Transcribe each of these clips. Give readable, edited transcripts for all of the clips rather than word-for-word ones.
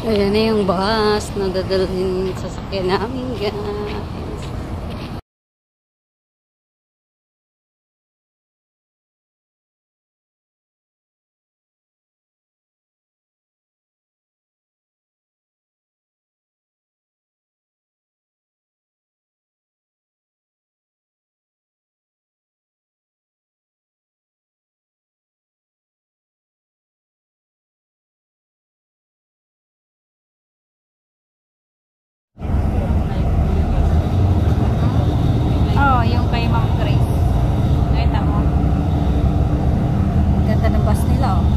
Ayan na yung bus na dadalhin sa sasakyan namin, guys. Oh, yung kay Ma'am Grace. Nakita mo? Ganda ng bus nila, oh.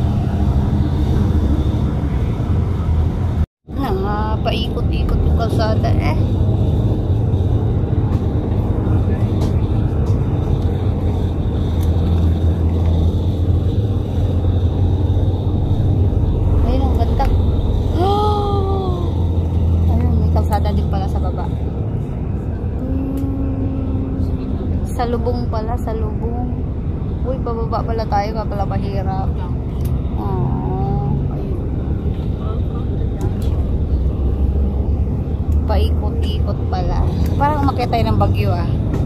Paikot-ikot yung kalsada, eh. Ayun, ang ganda. Ayun, may kalsada din pala sa baba. Salubong pala, salubong. Uy, bababa pala tayo, ka pala mahirap. Paikot-ikot pala. Parang umakyat tayo ng Bagyo, ah.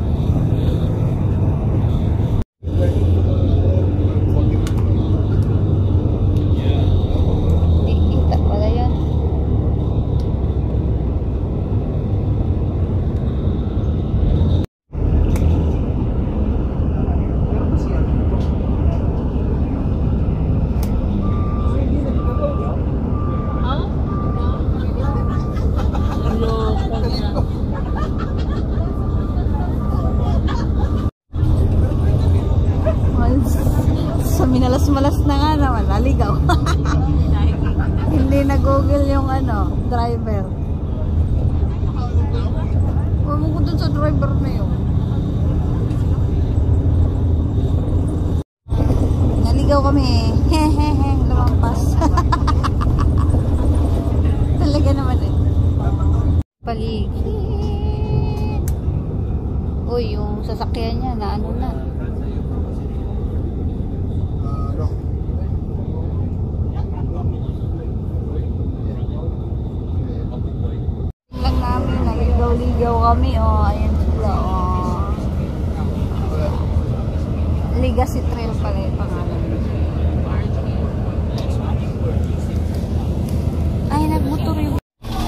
Kita pala yan. Minalas-malas na nga naman, naligaw. Hindi na Google yung driver. Huwag mo ko dun sa driver na yun. Naligaw kami. Hehehe, lumampas. Talaga naman eh. Paligid. Uy, yung sasakyan niya na na. Ligaw kami, oh, ayan sila, oh. Legacy Trail pala yung pangalan. Ay, nagmotor yung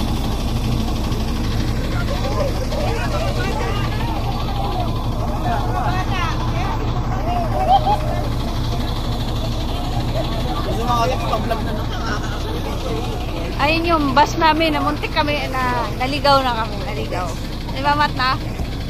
ayun yung bus namin, namuntik kami, naligaw na kami, naligaw. Di ba, Mat, na?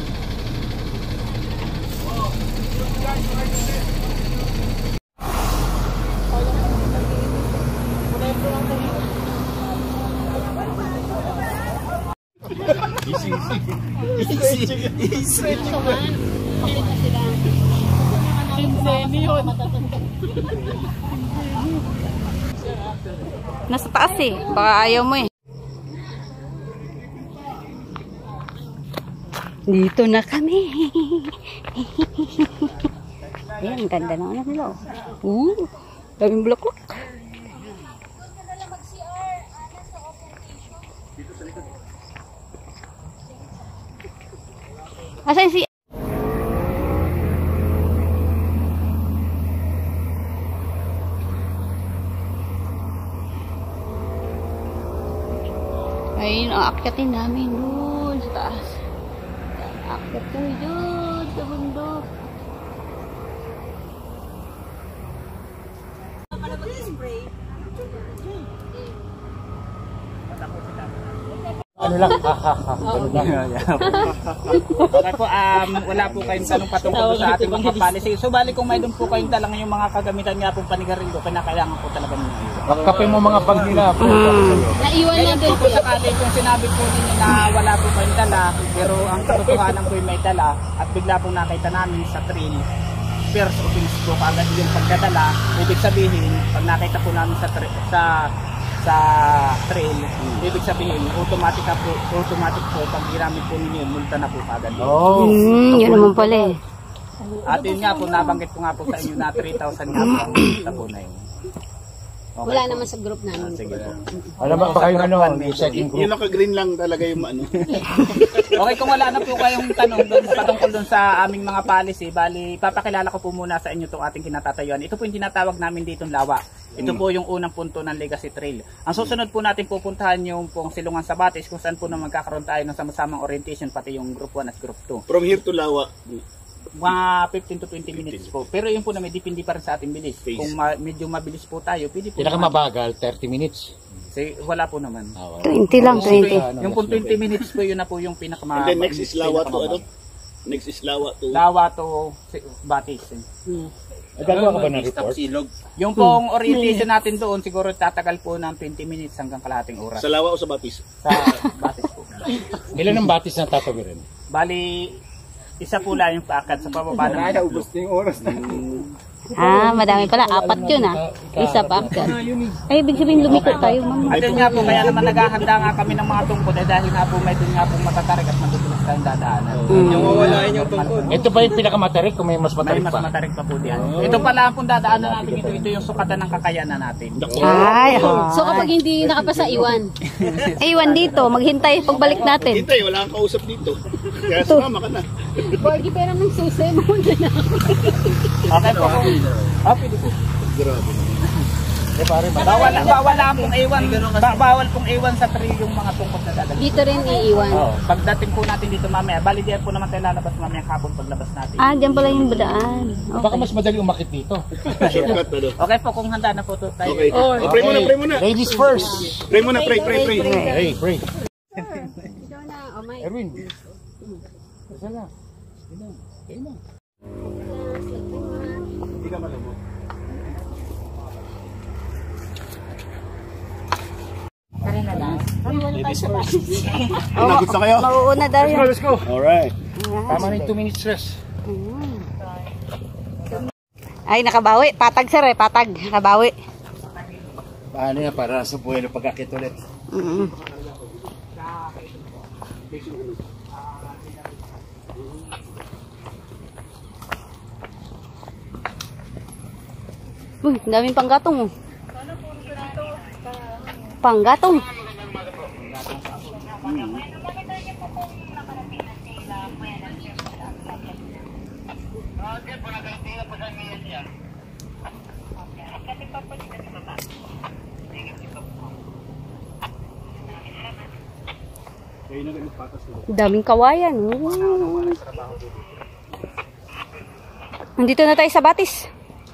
Nasa taas eh. Baka ayaw mo eh. Dito na kami. Ayan, ganda na nila. Daming block-block. Asan si ayun, aakyatin namin doon sa taas. Aakyat kami doon sa bundok. Ano lang, ganun lang. Okay po, wala po kayong tanong patungkol sa ating mga policy. So, bali kung may doon po kayong talang yung mga kagamitan nga pong panigarilyo, kinakailangan po talaga ninyo. Kape mo mga bag nila. Naiwan na doon po sakali kung sinabi po ninyo na wala po kayong dala, pero ang katotohanan po yung may dala, at bigla po nakita namin sa trail, first offense po kagad yung pagdadala. Ibig sabihin, pag nakita po namin sa trail, ibig sabihin automatic po pag ginamit po ninyo, multa na po kagad. Yun naman pala eh. At yun nga po, nabanggit ko nga po sa inyo na 3,000 nga po ang multa po na yun. Okay Wala po. naman sa group namin. Sige po. Alam mo ba kayong ano, yung second Yung group? naka-green lang talaga yung ano. Okay, kung wala na po kayong tanong doon patungkol doon sa aming mga policy, bali papakilala ko po muna sa inyo itong ating kinatatayuan. Ito po yung tinatawag namin ditong lawa. Ito po yung unang punto ng Legacy Trail. Ang susunod po natin pupuntahan yung pong Silungan sa Batis kung saan po na magkakaroon tayo ng sama-samang orientation pati yung group 1 at group 2. From here to Lawa. Mga 15 to 20 minutes po. Pero yun po na may depende pa rin sa ating bilis. Pace. Kung medyo mabilis po tayo, pwede po. Pinakamabagal, 30 minutes. Wala po naman. 20 lang, 20. Yung pong 20 minutes po, yun na po yung And then next is Lawa to ano? Next is Lawa to... Lawa to Batis. Gagawa ka ba ng report? Yung pong orientation natin doon, siguro tatagal po ng 20 minutes hanggang kalahating oras. Sa Lawa o sa Batis? Sa Batis po. Ilan ang batis na tatawirin? Bali, isa po lang yung paakat sa pababa ng Madami pala. 4 yun Isa pa. Ay, ibig sabihin lumiko tayo, ma'am. Ayun nga po, kaya naman naghahanda nga kami ng mga tungkod dahil nga po may doon nga po matatarik at madudulas tayong dadaanan. Yung mawalain yung tungkod. Ito ba yung pinakamatarik kung may mas May matarik mas pa? matarik pa po diyan. Ito pala ang pong dadaanan natin ito yung sukatan ng kakayanan natin. Ay, so kapag hindi nakapasa, iwan. Iwan dito, maghintay pagbalik natin. Hintay, wala kang kausap dito. Kaya sumama ka na. Borgi pera ng susi mo na. Okay po. Pwede po. Grabe. Bawal lang pong iwan. Bawal pong iwan sa tree yung mga tungkod na dadalhin. Dito rin iiwan. Pagdating po natin dito mamaya, bali diyan po naman tayo lalabas mamaya hapon paglabas natin. Diyan pala yung daan. Baka mas madali umakit dito. Shortcut ano. Okay po, kung handa na po tayo. Okay. Pray muna, pray muna. Ladies first. Pray muna, pray. Hey, pray. Ikaw na, May. Erwin. Saan na? Hindi ka malabo. Nagot sa kayo? Mauuna daw yun. Let's go. Alright. Tama na yung 2 minutes rest. Ay, nakabawi. Patag sir patag. Nakabawi. Paano yan para sa buhay ng pagkakit ulit? Uy, ang daming panggatong. Panggatong. Daming kawayan. Nandito na tayo sa Batis.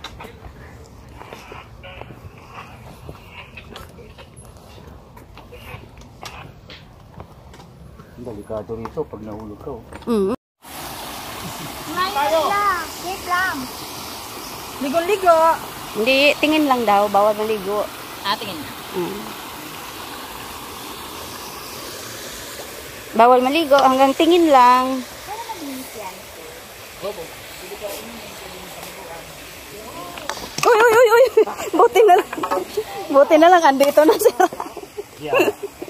Delikado rito pag nahulog ka. Wait lang. Ligo-ligo. Hindi, tingin lang daw. Bawal maligo. Tingin na. Bawal maligo. Hanggang tingin lang. Uy, uy, uy, uy. Buti na lang. Buti na lang. Andito na sila. Yeah.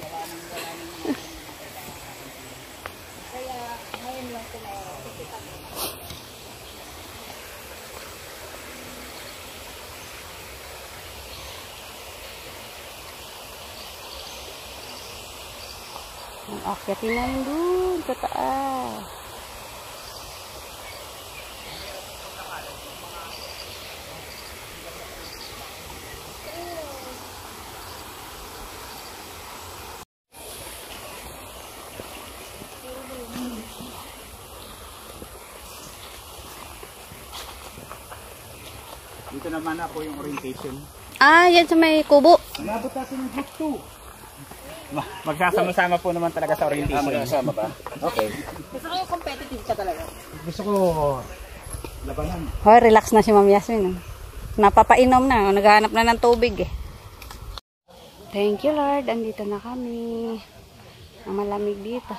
Akyatin namin dun sa taas. Dito naman ako yung orientation. Yan sa may kubo. Nabot natin ng group 2. Magsasama-sama po naman talaga sa orientation. Magsasama ba? Okay. Gusto ko yung competitive ka talaga. Gusto ko labanan. Hoy, relax na si Ma'am Yasmin. Napapainom na. Naghahanap na ng tubig Thank you Lord. Andito na kami. Malamig dito.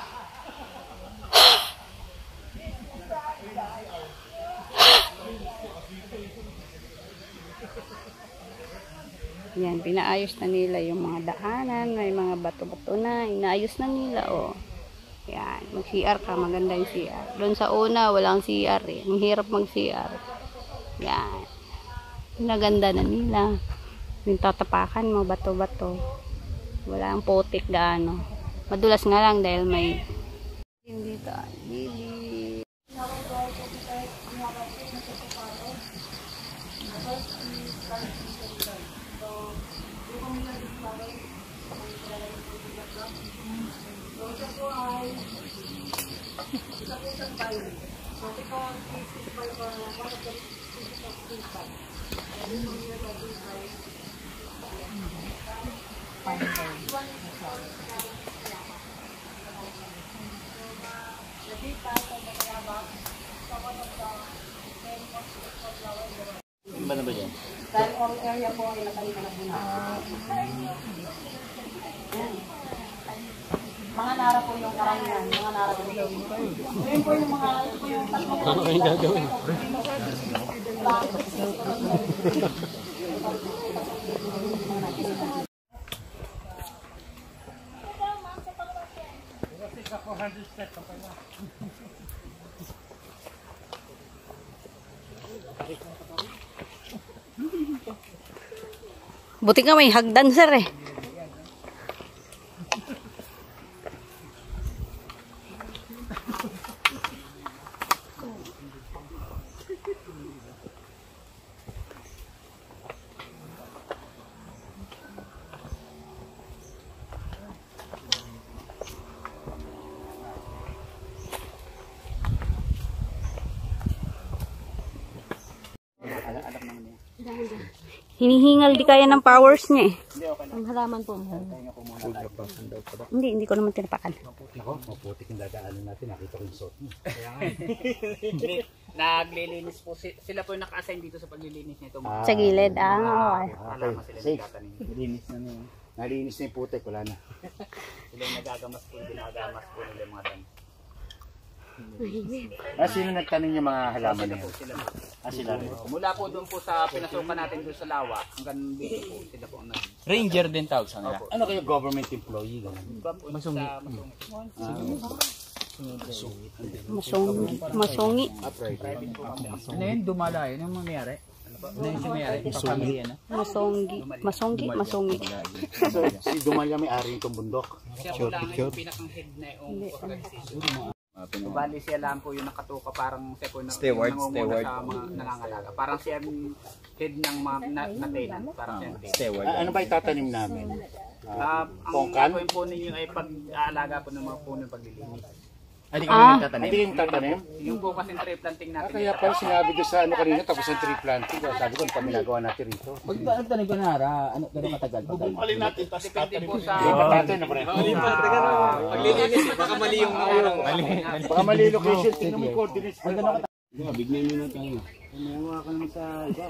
Yan, pinaayos na nila yung mga daanan, may mga bato-bato na, inaayos na nila, Yan, mag-CR ka, maganda yung CR. Doon sa una, walang CR Ang hirap mag-CR. Yan. Pinaganda na nila. Yung tatapakan mo, bato-bato. Wala ang putik gaano. Madulas nga lang dahil may dito. Lili. Ano ba na ba yan? Mga nara po yung karamihan. Mga nara po yung yun po yung mga Ano kayong gagawin? buti nga may hagdan sir eh. Hinihingal di kaya ng powers niya eh. Ang halaman po. Hindi ko naman tinapakan. Ako, maputik yung dadaanan natin. Nakita ko yung suot mo. Naglilinis po sila po yung naka-assign dito sa paglilinis nito. Sa gilid. Okay. Safe. Nalinis na niya. Nalinis na yung putik. Wala na. Sila yung nagagamas po, ginagamas po nila yung mga dami. Sino nagtanim yung mga halaman na yun? Sila po. Sila rin. Mula po doon po sa pinasukan natin doon sa lawa, hanggang dito po, sila po ang nag... Ranger din tawag sa nila. Ano kayo government employee? Masungit. Masungi. Ano yun? Dumala yun? Yung mangyari? Ano yung sumayari? Papamili yan? Masungi. Si Dumalya may ari itong bundok. Siya po lang yung pinakang head na yung organization. Bali siya lang po yung nakatuka parang siya po nangunguna sa mga nangangalaga. Parang siya yung head ng mga na-tenant. Parang siya yung tenant. Ano ba itatanim namin? Ang gagawin po ninyo ay pag-aalaga po ng mga puno paglilinis. Hindi kami nagtatanim. Hindi yung tatanim? Yung po kasi tree planting natin. Kaya pala sinabi doon sa ano kanina tapos ang tree planting. Sabi ko, ano pa ginagawa natin rito? Pag nagtanim ka na hara, ano gano'ng katagal? Alin natin, tapos Depende po sa... Lipat natin na pareho. Paglilinis, baka mali yung... Baka mali location. Tingnan mo yung coordinates. bigyan nyo na tayo. Umawa ka naman sa iba.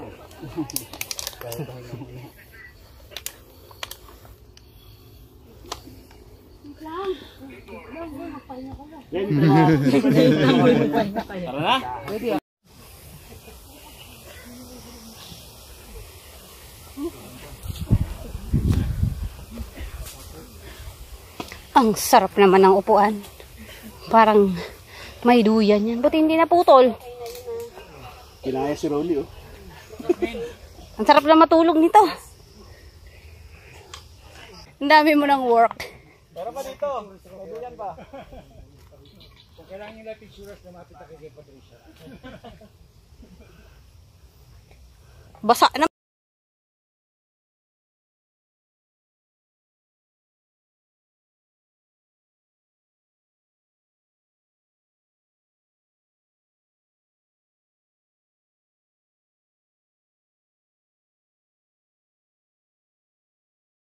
Ang sarap naman ng upuan. Parang may duyan yan. Buti hindi naputol. Kinaya si Rolly, oh. Ang sarap na matulog nito. Ang dami mo ng work. Pero pa dito, may duyan pa. Kung kailangan nila pictures na mapita kay Patricia. Basa na.